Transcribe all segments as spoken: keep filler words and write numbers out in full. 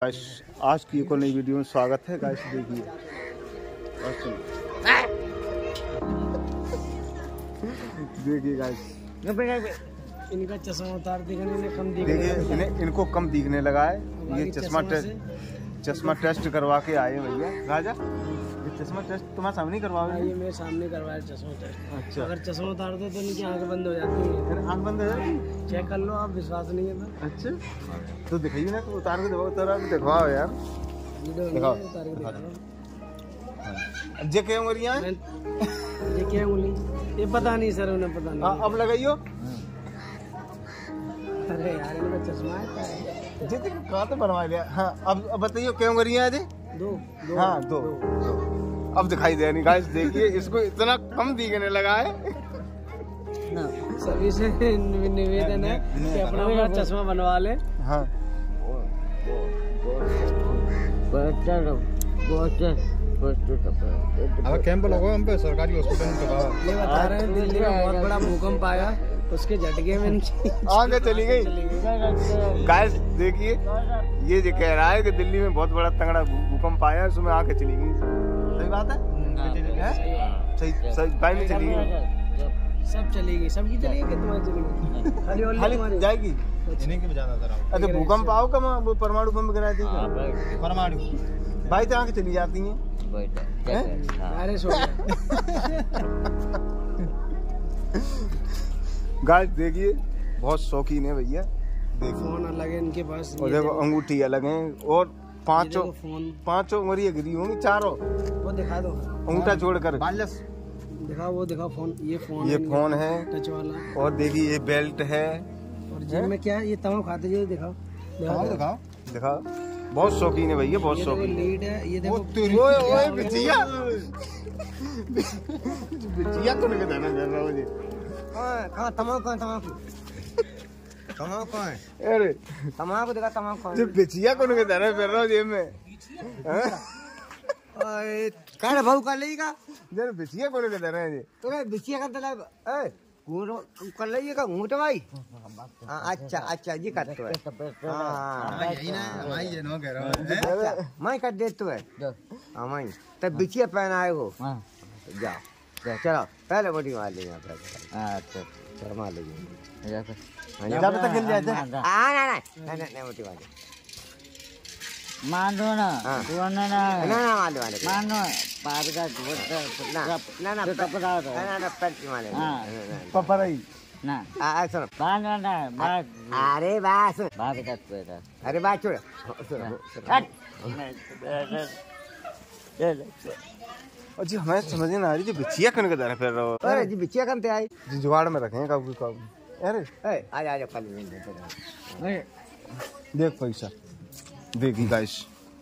आज की एक और नई वीडियो में स्वागत है गाइस। देखिए देखिए गाइस, इनका चश्मा उतार दिखने इन्हें कम दिखने देखिए इन्हें इनको कम दिखने लगा है। ये चश्मा टेस्ट चश्मा टेस्ट करवा के आए भैया। राजा ये चश्मा टेस्ट तुम्हारे सामने करवाओगे? ये मेरे सामने करवाया चश्मा टेस्ट। अच्छा, अगर चश्मा उतार दो तो इनकी आंखें बंद हो जाती है। आँख बंद हो जाती? चेक कर लो आप, विश्वास नहीं है तो। अच्छा तो दिखाइए ना, तो उतार के दिखाओ, उतार के दिखाओ यार। दिखाओ उतार के दिखाओ। जे क्या उंगलियां हैं? ये क्या उंगली? ये पता नहीं सर, उन्हें पता नहीं। अब लगाइयो। अरे यार इनका चश्मा है जितने कहाँ तो बनवा लिया। हाँ अब अब बताइए क्या उंगलियां हैं? दो, दो हाँ दो, दो। अब दिखाई दे नहीं गाइस। देखिए इसको इतना कम दिखने लगा है। सभी से निवेदन है कि अपना अपना चश्मा बनवा ले। हाँ अब कैंप लगा हम पे सरकारी हॉस्पिटल में। ये बता रहे हैं दिल्ली में बहुत बड़ा भूकंप आया, उसके झटके में इनकी आगे चली गई। गाइस देखिए ये जो कह रहा है कि दिल्ली में बहुत बड़ा तगड़ा भूकंप आया, उसमें आके चली गई। सही बात है? सही सही गाय में चली गई। सब चली गई, सबकी चली गई कि तुम्हारी चली गई? खाली और खाली जाएगी। इन्हीं के में ज्यादा तरह। अरे भूकंप आओ कम, वो परमाणु बम गिराए थे। परमाणु भाई तो आके चली जाती हैं। अरे सो गाइस देखिए बहुत शौकीन है भैया। देखिए फोन अलग है इनके पास, और देखो अंगूठी अलग है, और पांचों फोन पांचों उंगलियां गिरी होंगी, चारों वो दिखा दो अंगूठा छोड़कर। दिखाओ, वो दिखाओ फोन। ये फोन ये फोन है टच वाला। और देखिए ये बेल्ट है। और जेब में क्या है? ये तमाम खाते जी। दिखाओ दिखाओ दिखाओ दिखाओ। बहुत शौकीन है भैया, बहुत शौकीन। लीड है ये देखो। ओए ओए बिचिया बिचिया को नहीं कहना कर रहा हूँ जी। कहाँ तमाकू? कहाँ तमाकू? तमाकू कहाँ है? अरे तमाकू दिखा, तमाकू कहाँ जो बिचिया को नहीं कहना कर रहा हूँ जेब में। कह भाऊ कर लेगा जरा बिचिया को नहीं कहना है जी। तो बिचिया का तला ए कर लीजिएगा घूंट भाई। अच्छा अच्छा जी कर तो है। हाँ यही ना हमारी ये नो कह रहा है। मैं कर दे तो है। हाँ मैं तब बिचिया पहनाए हो। जाओ चलो पहले बॉडी मार लेंगे। अच्छा चलो मार लेंगे। जब तक गिर जाए थे। हाँ ना ना ना ना मोटी वाली मानो ना ना ना ना ना वाले वाले मानो पार का ना ना ना कपड़ा ना ना पेंट वाले पपराई ना आ सुनो मानो ना बात अरे बस बात का पेड़ा अरे बात छोड़ और जी हमें समझ नहीं आ रही जो बिचिया कन के दर फिर रहा हो। अरे जी बिचिया करते आई जी जुगाड़ में रखें काबू काबू। अरे ए आ जा कल नहीं देख पैसा देखी गाइस।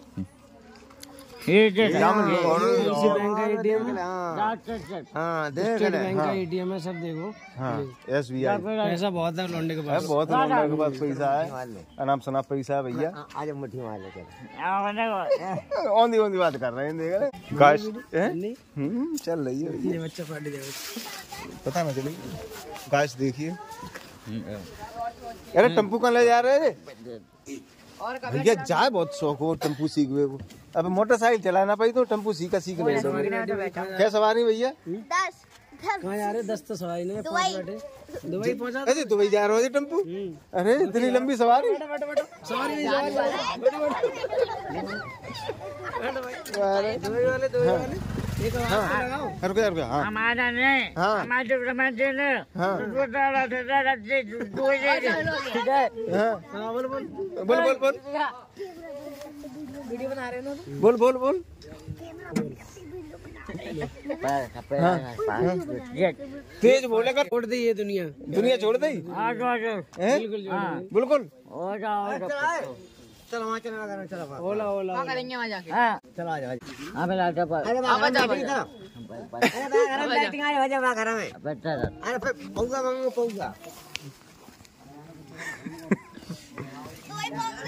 ये दे इसी बैंक का एटीएम है। हां हां देख स्टेट बैंक का एटीएम है, सब देखो। हाँ एसबीआई पैसा बहुत है लौंडे के पास, बहुत लौंडे के पास पैसा है, अनाम शनाम पैसा है भैया। आज मुट्ठी मार ले। ओंधी ओंधी बात कर रहे हैं देख गाइस। हम्म चल रही है ये बच्चा फाड़ देगा, पता ना चली। गाइस देखिए अरे टेम्पू कहाँ ले जा रहे हैं भैया? जाए बहुत शौक हो टेम्पू सीख हुए वो। अब मोटरसाइकिल चलाना पाई तो टेम्पू सीखा सीख ले। क्या सवारी भैया? दस कहाँ जा रहे? दस तो सवारी नहीं, पाँच बैठे दुबई पहुंचा। अरे दुबई जा रहे हो टेम्पू? अरे इतनी लंबी सवारी? सवारी नहीं दुबई वाले दुबई वाले एक आवाज लगाओ। रुको रुको। हाँ हमारा नहीं हाँ हमारे हमारे ने हाँ हाँ बोल बोल बोल बोल बोल वीडियो बना रहे हैं ना। बोल बोल बोल। तेज बोलेगा छोड़ दी ये दुनिया, दुनिया छोड़ दी। बिल्कुल हो जाओ चलो वहाँ चला करो। चलो ओला ओला करेंगे वहाँ जाके। हाँ चलो आ जाओ। हाँ फिर आजा पर अरे बाबा बैटिंग करो। अरे बाबा घर बैटिंग आ जा घर में। बेटा अरे फिर पौगा मांगो पौगा।